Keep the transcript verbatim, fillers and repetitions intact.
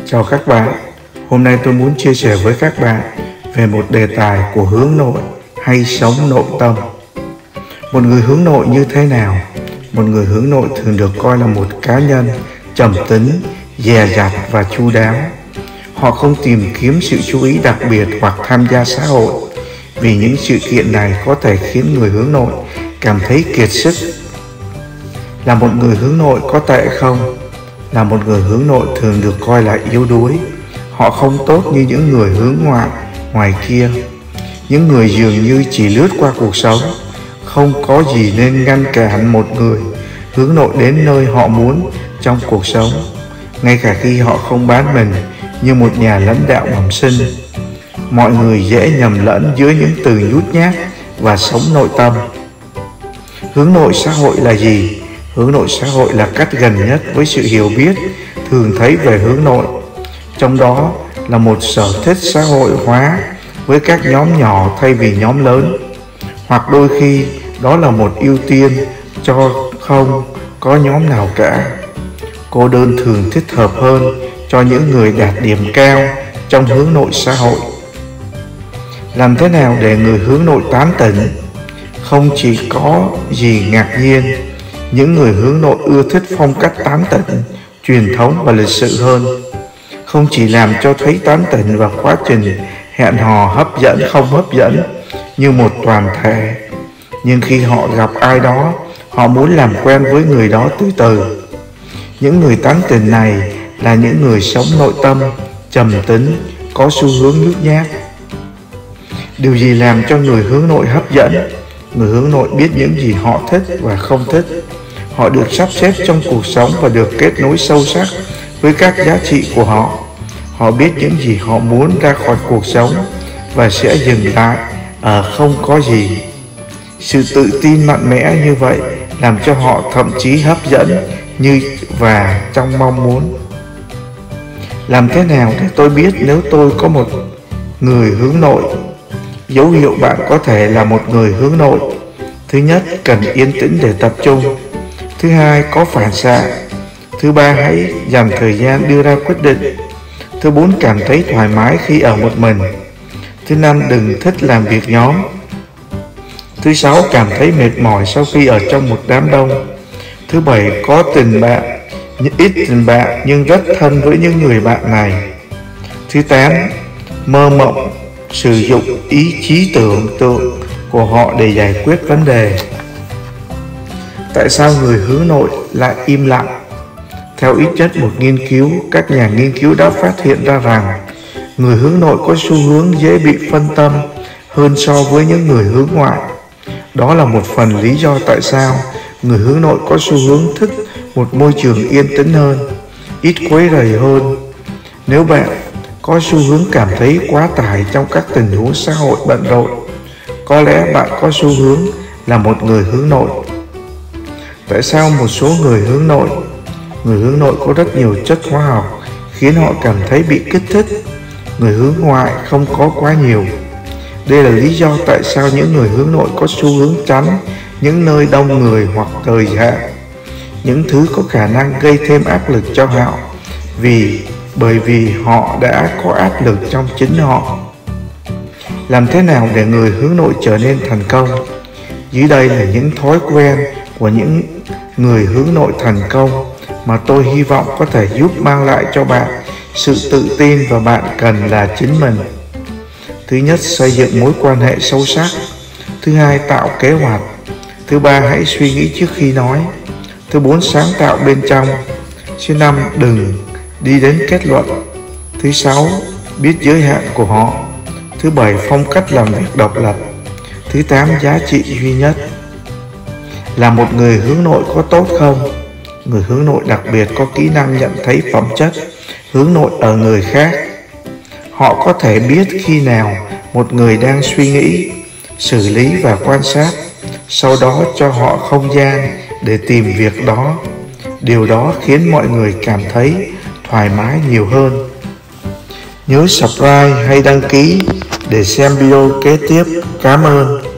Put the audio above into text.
Chào các bạn, hôm nay tôi muốn chia sẻ với các bạn về một đề tài của hướng nội hay sống nội tâm. Một người hướng nội như thế nào? Một người hướng nội thường được coi là một cá nhân trầm tính, dè dặt và chu đáo. Họ không tìm kiếm sự chú ý đặc biệt hoặc tham gia xã hội, vì những sự kiện này có thể khiến người hướng nội cảm thấy kiệt sức. Là một người hướng nội có tệ không? Là một người hướng nội thường được coi là yếu đuối. Họ không tốt như những người hướng ngoại ngoài kia, những người dường như chỉ lướt qua cuộc sống. Không có gì nên ngăn cản một người hướng nội đến nơi họ muốn trong cuộc sống, ngay cả khi họ không bán mình như một nhà lãnh đạo bẩm sinh. Mọi người dễ nhầm lẫn giữa những từ nhút nhát và sống nội tâm. Hướng nội xã hội là gì? Hướng nội xã hội là cách gần nhất với sự hiểu biết thường thấy về hướng nội. Trong đó là một sở thích xã hội hóa với các nhóm nhỏ thay vì nhóm lớn, hoặc đôi khi đó là một ưu tiên cho không có nhóm nào cả. Cô đơn thường thích hợp hơn cho những người đạt điểm cao trong hướng nội xã hội. Làm thế nào để người hướng nội tán tỉnh? Không chỉ có gì ngạc nhiên, những người hướng nội ưa thích phong cách tán tỉnh, truyền thống và lịch sự hơn. Không chỉ làm cho thấy tán tỉnh và quá trình hẹn hò hấp dẫn không hấp dẫn như một toàn thể, nhưng khi họ gặp ai đó, họ muốn làm quen với người đó từ từ. Những người tán tỉnh này là những người sống nội tâm, trầm tính, có xu hướng nhút nhát. Điều gì làm cho người hướng nội hấp dẫn? Người hướng nội biết những gì họ thích và không thích. Họ được sắp xếp trong cuộc sống và được kết nối sâu sắc với các giá trị của họ. Họ biết những gì họ muốn ra khỏi cuộc sống và sẽ dừng lại ở không có gì. Sự tự tin mạnh mẽ như vậy làm cho họ thậm chí hấp dẫn như và trong mong muốn. Làm thế nào để tôi biết nếu tôi có một người hướng nội? Dấu hiệu bạn có thể là một người hướng nội: thứ nhất, cần yên tĩnh để tập trung. Thứ hai, có phản xạ. Thứ ba, hãy dành thời gian đưa ra quyết định. Thứ bốn, cảm thấy thoải mái khi ở một mình. Thứ năm, đừng thích làm việc nhóm. Thứ sáu, cảm thấy mệt mỏi sau khi ở trong một đám đông. Thứ bảy, có tình bạn, ít tình bạn nhưng rất thân với những người bạn này. Thứ tám, mơ mộng, sử dụng ý chí tưởng tượng của họ để giải quyết vấn đề. Tại sao người hướng nội lại im lặng? Theo ít nhất một nghiên cứu, các nhà nghiên cứu đã phát hiện ra rằng người hướng nội có xu hướng dễ bị phân tâm hơn so với những người hướng ngoại. Đó là một phần lý do tại sao người hướng nội có xu hướng thích một môi trường yên tĩnh hơn, ít quấy rầy hơn. Nếu bạn có xu hướng cảm thấy quá tải trong các tình huống xã hội bận rộn, có lẽ bạn có xu hướng là một người hướng nội. Tại sao một số người hướng nội? Người hướng nội có rất nhiều chất hóa học khiến họ cảm thấy bị kích thích. Người hướng ngoại không có quá nhiều. Đây là lý do tại sao những người hướng nội có xu hướng tránh những nơi đông người hoặc thời hạn, những thứ có khả năng gây thêm áp lực cho họ, vì bởi vì họ đã có áp lực trong chính họ. Làm thế nào để người hướng nội trở nên thành công? Dưới đây là những thói quen của những người hướng nội thành công mà tôi hy vọng có thể giúp mang lại cho bạn sự tự tin và bạn cần là chính mình. Thứ nhất, xây dựng mối quan hệ sâu sắc. Thứ hai, tạo kế hoạch. Thứ ba, hãy suy nghĩ trước khi nói. Thứ bốn, sáng tạo bên trong. Thứ năm, đừng đi đến kết luận. Thứ sáu, biết giới hạn của họ. Thứ bảy, phong cách làm việc độc lập. Thứ tám, giá trị duy nhất. Là một người hướng nội có tốt không? Người hướng nội đặc biệt có kỹ năng nhận thấy phẩm chất hướng nội ở người khác. Họ có thể biết khi nào một người đang suy nghĩ, xử lý và quan sát, sau đó cho họ không gian để tìm việc đó. Điều đó khiến mọi người cảm thấy thoải mái nhiều hơn. Nhớ subscribe hay đăng ký để xem video kế tiếp. Cảm ơn.